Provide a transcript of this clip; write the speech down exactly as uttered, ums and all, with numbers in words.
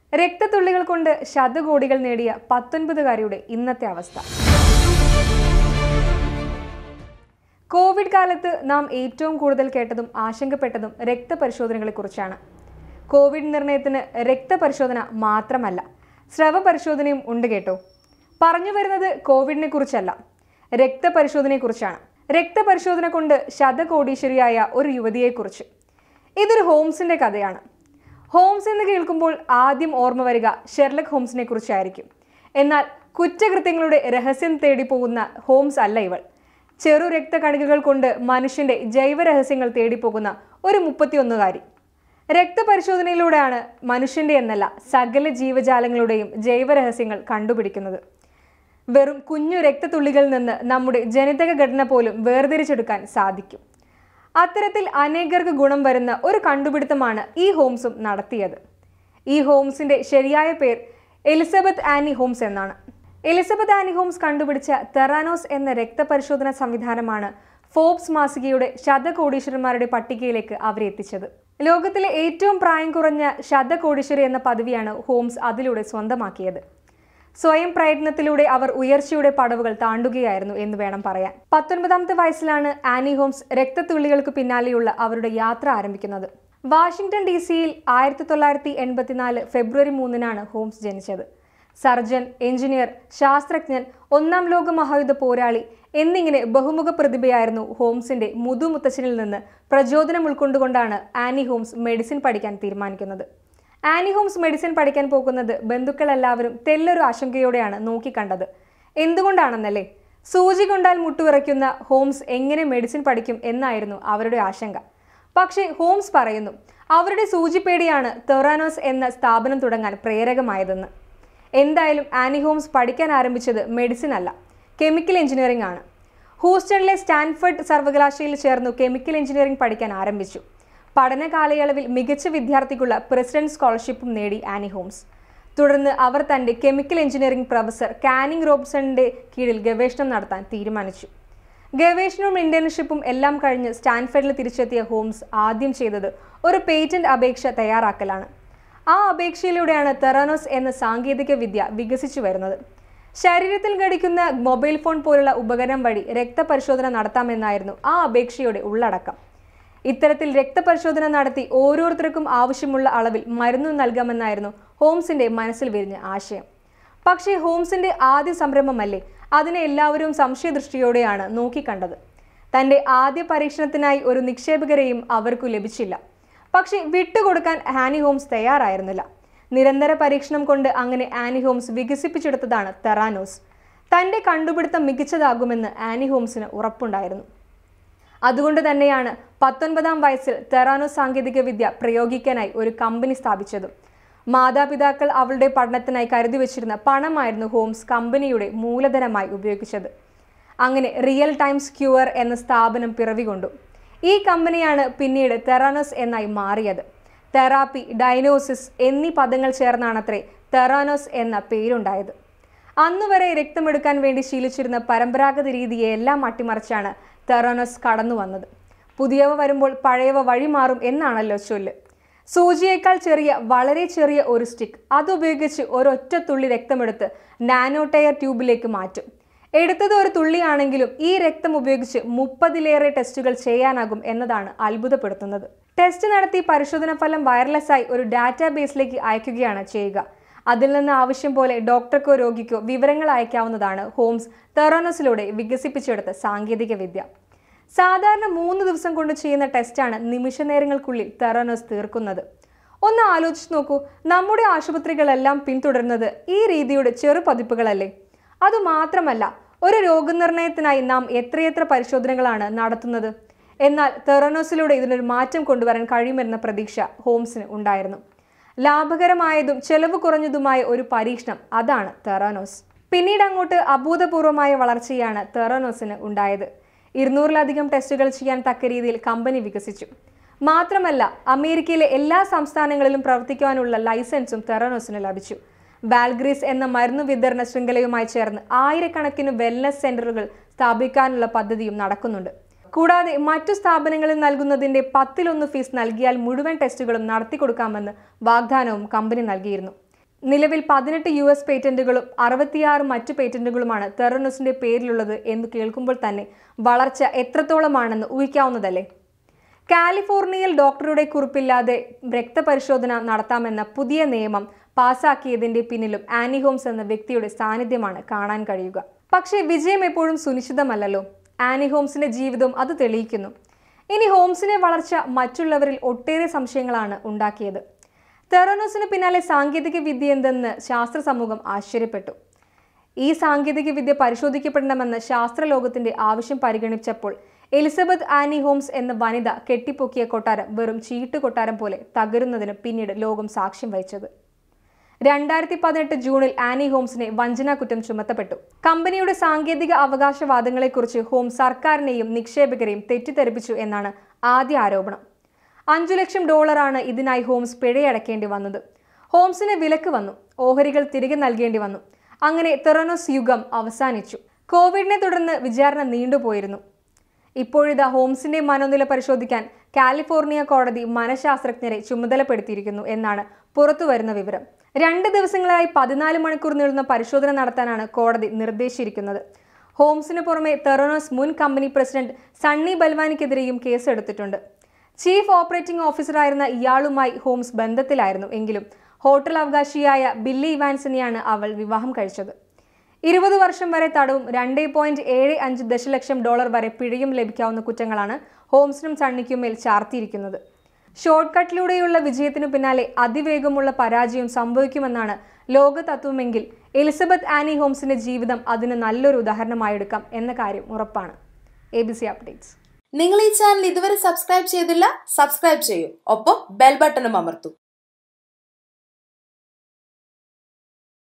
രക്തത്തുള്ളികൾ കൊണ്ട് ശതകോടികൾ നേടിയ പത്തൊൻപതുകാരിയുടെ ഇന്നത്തെ അവസ്ഥ. കോവിഡ് കാലത്ത് നാം ഏറ്റവും കൂടുതൽ കേട്ടതും ആശങ്കപ്പെട്ടതും രക്തപരിശോധനകളെക്കുറിച്ചാണ്. കോവിഡ് നിർണയത്തിന് രക്തപരിശോധന മാത്രമല്ല, സ്രവ പരിശോധനയും ഉണ്ട് കേട്ടോ. പറഞ്ഞു വരുന്നത് കോവിഡിനെ കുറിച്ചല്ല, രക്തപരിശോധനയെക്കുറിച്ചാണ്. രക്തപരിശോധന കൊണ്ട് ശതകോടീശ്വരിയായ ഒരു യുവതിയെക്കുറിച്ച്. ഇതൊരു ഹോംസിന്റെ കഥയാണ്. ഹോംസ് എന്ന് കേൾക്കുമ്പോൾ ആദ്യം ഓർമ്മ വരിക ഷെർലക് ഹോംസിനെ കുറിച്ചായിരിക്കും. എന്നാൽ കുറ്റകൃത്യങ്ങളുടെ രഹസ്യം തേടി പോകുന്ന ഹോംസ് അല്ല ഇവൾ. ചെറു രക്തകണികകൾ കൊണ്ട് മനുഷ്യന്റെ ജൈവരഹസ്യങ്ങൾ തേടിപ്പോകുന്ന ഒരു മുപ്പത്തിയൊന്നുകാരി. രക്തപരിശോധനയിലൂടെയാണ് മനുഷ്യന്റെ എന്നല്ല സകല ജീവജാലങ്ങളുടെയും ജൈവരഹസ്യങ്ങൾ കണ്ടുപിടിക്കുന്നത്. വെറും കുഞ്ഞു രക്തത്തുള്ളികളിൽ നിന്ന് നമ്മുടെ ജനിതക ഘടന പോലും വേർതിരിച്ചെടുക്കാൻ സാധിക്കും. അത്തരത്തിൽ അനേകർക്ക് ഗുണം വരുന്ന ഒരു കണ്ടുപിടുത്തമാണ് ഈ ഹോംസും നടത്തിയത്. ഈ ഹോംസിന്റെ ശരിയായ പേർ എലിസബത്ത് ആനി ഹോംസ് എന്നാണ്. എലിസബത്ത് ആനി ഹോംസ് കണ്ടുപിടിച്ച തെറാനോസ് എന്ന രക്തപരിശോധന സംവിധാനമാണ് ഫോബ്സ് മാസികയുടെ ശതകോടീശ്വരന്മാരുടെ പട്ടികയിലേക്ക് അവരെ എത്തിച്ചത്. ലോകത്തിലെ ഏറ്റവും പ്രായം കുറഞ്ഞ ശതകോടീശ്വരി എന്ന പദവിയാണ് ഹോംസ് അതിലൂടെ സ്വന്തമാക്കിയത്. സ്വയം പ്രയത്നത്തിലൂടെ അവർ ഉയർച്ചയുടെ പടവുകൾ താണ്ടുകയായിരുന്നു എന്ന് വേണം പറയാൻ. പത്തൊൻപതാമത്തെ വയസ്സിലാണ് ആനി ഹോംസ് രക്തത്തുള്ളികൾക്ക് പിന്നാലെയുള്ള അവരുടെ യാത്ര ആരംഭിക്കുന്നത്. വാഷിംഗ്ടൺ ഡി സിയിൽ ആയിരത്തി തൊള്ളായിരത്തി എൺപത്തിനാല് ഫെബ്രുവരി മൂന്നിനാണ് ഹോംസ് ജനിച്ചത്. സർജൻ, എഞ്ചിനീയർ, ശാസ്ത്രജ്ഞൻ, ഒന്നാം ലോക മഹായുദ്ധ പോരാളി എന്നിങ്ങനെ ബഹുമുഖ പ്രതിഭയായിരുന്നു ഹോംസിന്റെ മുതുമുത്തച്ഛനിൽ നിന്ന് പ്രചോദനം ഉൾക്കൊണ്ടുകൊണ്ടാണ് ആനി ഹോംസ് മെഡിസിൻ പഠിക്കാൻ തീരുമാനിക്കുന്നത്. ആനി ഹോംസ് മെഡിസിൻ പഠിക്കാൻ പോകുന്നത് ബന്ധുക്കൾ എല്ലാവരും തെല്ലൊരു ആശങ്കയോടെയാണ് നോക്കിക്കണ്ടത്. എന്തുകൊണ്ടാണെന്നല്ലേ? സൂചി കൊണ്ടാൽ മുട്ടുവിറയ്ക്കുന്ന ഹോംസ് എങ്ങനെ മെഡിസിൻ പഠിക്കും എന്നായിരുന്നു അവരുടെ ആശങ്ക. പക്ഷേ ഹോംസ് പറയുന്നു അവരുടെ സൂചിപ്പേടിയാണ് തെറാനോസ് എന്ന സ്ഥാപനം തുടങ്ങാൻ പ്രേരകമായതെന്ന്. എന്തായാലും ആനി ഹോംസ് പഠിക്കാൻ ആരംഭിച്ചത് മെഡിസിൻ അല്ല, കെമിക്കൽ എഞ്ചിനീയറിംഗ് ആണ്. ഹൂസ്റ്റണിലെ സ്റ്റാൻഫോർഡ് സർവകലാശാലയിൽ ചേർന്നു കെമിക്കൽ എഞ്ചിനീയറിംഗ് പഠിക്കാൻ ആരംഭിച്ചു. പഠന കാലയളവിൽ മികച്ച വിദ്യാർത്ഥിക്കുള്ള പ്രസിഡന്റ് സ്കോളർഷിപ്പും നേടി ആനി ഹോംസ്. തുടർന്ന് അവർ തന്റെ കെമിക്കൽ എഞ്ചിനീയറിംഗ് പ്രൊഫസർ കാനിങ് റോബ്സണിന്റെ കീഴിൽ ഗവേഷണം നടത്താൻ തീരുമാനിച്ചു. ഗവേഷണവും ഇന്റേൺഷിപ്പും എല്ലാം കഴിഞ്ഞ് സ്റ്റാൻഫോർഡിൽ തിരിച്ചെത്തിയ ഹോംസ് ആദ്യം ചെയ്തത് ഒരു പേറ്റന്റ് അപേക്ഷ തയ്യാറാക്കലാണ്. ആ അപേക്ഷയിലൂടെയാണ് തെറാനോസ് എന്ന സാങ്കേതിക വിദ്യ വികസിച്ചു വരുന്നത്. ശരീരത്തിൽ ഘടിക്കുന്ന മൊബൈൽ ഫോൺ പോലുള്ള ഉപകരണം വഴി രക്തപരിശോധന നടത്താമെന്നായിരുന്നു ആ അപേക്ഷയുടെ ഉള്ളടക്കം. ഇത്തരത്തിൽ രക്തപരിശോധന നടത്തി ഓരോരുത്തർക്കും ആവശ്യമുള്ള അളവിൽ മരുന്ന് നൽകാമെന്നായിരുന്നു ഹോംസിന്റെ മനസ്സിൽ വിരിഞ്ഞ ആശയം. പക്ഷേ ഹോംസിന്റെ ആദ്യ സംരംഭമല്ലേ, അതിനെ എല്ലാവരും സംശയദൃഷ്ടിയോടെയാണ് നോക്കിക്കണ്ടത്. തന്റെ ആദ്യ പരീക്ഷണത്തിനായി ഒരു നിക്ഷേപകരെയും അവർക്കു ലഭിച്ചില്ല. പക്ഷേ വിട്ടുകൊടുക്കാൻ ആനി ഹോംസ് തയ്യാറായിരുന്നില്ല. നിരന്തര പരീക്ഷണം കൊണ്ട് അങ്ങനെ ആനി ഹോംസ് വികസിപ്പിച്ചെടുത്തതാണ് തെറാനോസ്. തന്റെ കണ്ടുപിടുത്തം മികച്ചതാകുമെന്ന് ആനി ഹോംസിന് ഉറപ്പുണ്ടായിരുന്നു. അതുകൊണ്ട് തന്നെയാണ് പത്തൊൻപതാം വയസ്സിൽ തെറാനോസ് സാങ്കേതിക വിദ്യ പ്രയോഗിക്കാനായി ഒരു കമ്പനി സ്ഥാപിച്ചതും. മാതാപിതാക്കൾ അവളുടെ പഠനത്തിനായി കരുതി വെച്ചിരുന്ന പണമായിരുന്നു ഹോംസ് കമ്പനിയുടെ മൂലധനമായി ഉപയോഗിച്ചത്. അങ്ങനെ റിയൽ ടൈംസ് ക്യൂർ എന്ന സ്ഥാപനം പിറവികൊണ്ടു. ഈ കമ്പനിയാണ് പിന്നീട് തെറാനോസ് എന്നായി മാറിയത്. തെറാപ്പി, ഡയഗ്നോസിസ് എന്നീ പദങ്ങൾ ചേർന്നാണത്രേ തെറാനോസ് എന്ന പേരുണ്ടായത്. അന്നുവരെ രക്തമെടുക്കാൻ വേണ്ടി ശീലിച്ചിരുന്ന പരമ്പരാഗത രീതിയെല്ലാം അട്ടിമറിച്ചാണ് തെറാനോസ് കടന്നു വന്നത്. പുതിയവ വരുമ്പോൾ പഴയവ വഴിമാറും എന്നാണല്ലോ ചൊല്ല്. സൂചിയേക്കാൾ ചെറിയ വളരെ ചെറിയ ഒരു സ്റ്റിക്ക് അതുപയോഗിച്ച് ഒരൊറ്റ തുള്ളി രക്തമെടുത്ത് നാനോ ടയർ ട്യൂബിലേക്ക് മാറ്റും. എടുത്തത് ഒരു തുള്ളിയാണെങ്കിലും ഈ രക്തം ഉപയോഗിച്ച് മുപ്പതിലേറെ ടെസ്റ്റുകൾ ചെയ്യാനാകും എന്നതാണ് അത്ഭുതപ്പെടുത്തുന്നത്. ടെസ്റ്റ് നടത്തി പരിശോധന ഫലം വയർലെസ്സായി ഒരു ഡാറ്റാബേസിലേക്ക് അയക്കുകയാണ് ചെയ്യുക. അതിൽ നിന്ന് ആവശ്യം പോലെ ഡോക്ടർക്കോ രോഗിക്കോ വിവരങ്ങൾ അയക്കാവുന്നതാണ് ഹോംസ് തെറാനോസിലൂടെ വികസിപ്പിച്ചെടുത്ത സാങ്കേതിക വിദ്യ. സാധാരണ മൂന്ന് ദിവസം കൊണ്ട് ചെയ്യുന്ന ടെസ്റ്റാണ് നിമിഷ നേരങ്ങൾക്കുള്ളിൽ തെറാനോസ് തീർക്കുന്നത്. ഒന്ന് ആലോചിച്ച് നോക്കൂ, നമ്മുടെ ആശുപത്രികളെല്ലാം പിന്തുടരുന്നത് ഈ രീതിയുടെ ചെറു പതിപ്പുകളല്ലേ? അതുമാത്രമല്ല, ഒരു രോഗനിർണയത്തിനായി നാം എത്രയെത്ര പരിശോധനകളാണ് നടത്തുന്നത്. എന്നാൽ തെറാനോസിലൂടെ ഇതിനൊരു മാറ്റം കൊണ്ടുവരാൻ കഴിയുമെന്ന പ്രതീക്ഷ ഹോംസിന് ഉണ്ടായിരുന്നു. ലാഭകരമായതും ചെലവ് കുറഞ്ഞതുമായ ഒരു പരീക്ഷണം, അതാണ് തെറാനോസ്. പിന്നീട് അങ്ങോട്ട് അഭൂതപൂർവമായ വളർച്ചയാണ് തെറാനോസിന് ഉണ്ടായത്. ഇരുന്നൂറിലധികം ടെസ്റ്റുകൾ ചെയ്യാൻ തക്ക രീതിയിൽ കമ്പനി വികസിച്ചു. മാത്രമല്ല, അമേരിക്കയിലെ എല്ലാ സംസ്ഥാനങ്ങളിലും പ്രവർത്തിക്കുവാനുള്ള ലൈസൻസും തെറാനോസിന് ലഭിച്ചു. വാൽഗ്രീസ് എന്ന മരുന്ന് വിതരണ ശൃംഖലയുമായി ചേർന്ന് ആയിരക്കണക്കിന് വെൽനസ് സെന്ററുകൾ സ്ഥാപിക്കാനുള്ള പദ്ധതിയും നടക്കുന്നുണ്ട്. കൂടാതെ മറ്റു സ്ഥാപനങ്ങളിൽ നൽകുന്നതിന്റെ പത്തിലൊന്ന് ഫീസ് നൽകിയാൽ മുഴുവൻ ടെസ്റ്റുകളും നടത്തിക്കൊടുക്കാമെന്ന് വാഗ്ദാനവും കമ്പനി നൽകിയിരുന്നു. നിലവിൽ പതിനെട്ട് യു എസ് പേറ്റന്റുകളും അറുപത്തിയാറ് മറ്റു പേറ്റന്റുകളുമാണ് തെറനോസിന്റെ പേരിലുള്ളത് എന്ന് കേൾക്കുമ്പോൾ തന്നെ വളർച്ച എത്രത്തോളമാണെന്ന് ഊഹിക്കാവുന്നതല്ലേ. കാലിഫോർണിയയിൽ ഡോക്ടറുടെ കുറിപ്പില്ലാതെ രക്തപരിശോധന നടത്താമെന്ന പുതിയ നിയമം പാസാക്കിയതിന്റെ പിന്നിലും ആനി ഹോംസ് എന്ന വ്യക്തിയുടെ സാന്നിധ്യമാണ് കാണാൻ കഴിയുക. പക്ഷേ വിജയം എപ്പോഴും സുനിശ്ചിതമല്ലല്ലോ. ആനി ഹോംസിന്റെ ജീവിതവും അത് തെളിയിക്കുന്നു. ഇനി ഹോംസിന്റെ വളർച്ച മറ്റുള്ളവരിൽ ഒട്ടേറെ സംശയങ്ങളാണ് ഉണ്ടാക്കിയത്. തെറനോസിന് പിന്നാലെ സാങ്കേതിക വിദ്യ എന്തെന്ന് ശാസ്ത്ര സമൂഹം ആശ്ചര്യപ്പെട്ടു. ഈ സാങ്കേതിക വിദ്യ പരിശോധിക്കപ്പെടണമെന്ന് ശാസ്ത്രലോകത്തിന്റെ ആവശ്യം പരിഗണിച്ചപ്പോൾ എലിസബത്ത് ആനി ഹോംസ് എന്ന വനിത കെട്ടിപ്പൊക്കിയ കൊട്ടാരം വെറും ചീട്ട് കൊട്ടാരം പോലെ തകരുന്നതിന് പിന്നീട് ലോകം സാക്ഷ്യം വഹിച്ചത്. രണ്ടായിരത്തി പതിനെട്ട് ജൂണിൽ ആനി ഹോംസിനെ വഞ്ചനാ കുറ്റം ചുമത്തപ്പെട്ടു. കമ്പനിയുടെ സാങ്കേതിക അവകാശവാദങ്ങളെക്കുറിച്ച് ഹോംസ് സർക്കാരിനെയും നിക്ഷേപകരെയും തെറ്റിദ്ധരിപ്പിച്ചു എന്നാണ് ആദ്യ ആരോപണം. അഞ്ചു ലക്ഷം ഡോളറാണ് ഇതിനായി ഹോംസ് പിഴയടക്കേണ്ടി വന്നത്. ഹോംസിന് വിലക്ക് വന്നു, ഓഹരികൾ തിരികെ നൽകേണ്ടി വന്നു. അങ്ങനെ തെറനോസ് യുഗം അവസാനിച്ചു. കോവിഡിനെ തുടർന്ന് വിചാരണ നീണ്ടുപോയിരുന്നു. ഇപ്പോഴിതാ ഹോംസിന്റെ മനോനില പരിശോധിക്കാൻ കാലിഫോർണിയ കോടതി മനഃശാസ്ത്രജ്ഞരെ ചുമതലപ്പെടുത്തിയിരിക്കുന്നു എന്നാണ് പുറത്തുവരുന്ന വിവരം. രണ്ട് ദിവസങ്ങളായി പതിനാല് മണിക്കൂർ നീളുന്ന പരിശോധന നടത്താനാണ് കോടതി നിർദ്ദേശിച്ചിരിക്കുന്നത്. ഹോംസിന് പുറമെ തെറനോസ് മുൻ കമ്പനി പ്രസിഡന്റ് സണ്ണി ബൽവാനിക്കെതിരെയും കേസെടുത്തിട്ടുണ്ട്. ചീഫ് ഓപ്പറേറ്റിംഗ് ഓഫീസറായിരുന്ന ഇയാളുമായി ഹോംസ് ബന്ധത്തിലായിരുന്നു. എങ്കിലും ഹോട്ടൽ അവകാശിയായ ബില്ലി ഇവാൻസിനെയാണ് അവൾ വിവാഹം കഴിച്ചത്. ഇരുപത് വർഷം വരെ തടവും രണ്ട് പോയിന്റ് ഏഴ് അഞ്ച് ദശലക്ഷം ഡോളർ വരെ പിഴയും ലഭിക്കാവുന്ന കുറ്റങ്ങളാണ് ഹോംസിനും സണ്ണിക്കും മേൽ ചാർത്തിയിരിക്കുന്നത്. ഷോർട്ട് കട്ടിലൂടെയുള്ള വിജയത്തിനു പിന്നാലെ അതിവേഗമുള്ള പരാജയം സംഭവിക്കുമെന്നാണ് ലോക തത്വമെങ്കിൽ എലിസബത്ത് ആനി ഹോംസിന്റെ ജീവിതം അതിന് നല്ലൊരു ഉദാഹരണമായെടുക്കാം എന്ന കാര്യം ഉറപ്പാണ്. A B C updates. നിങ്ങൾ ഈ ചാനൽ ഇതുവരെ സബ്സ്ക്രൈബ് ചെയ്തില്ല, സബ്സ്ക്രൈബ് ചെയ്യൂ. ഒപ്പം ബെൽ ബട്ടണും അമർത്തൂ.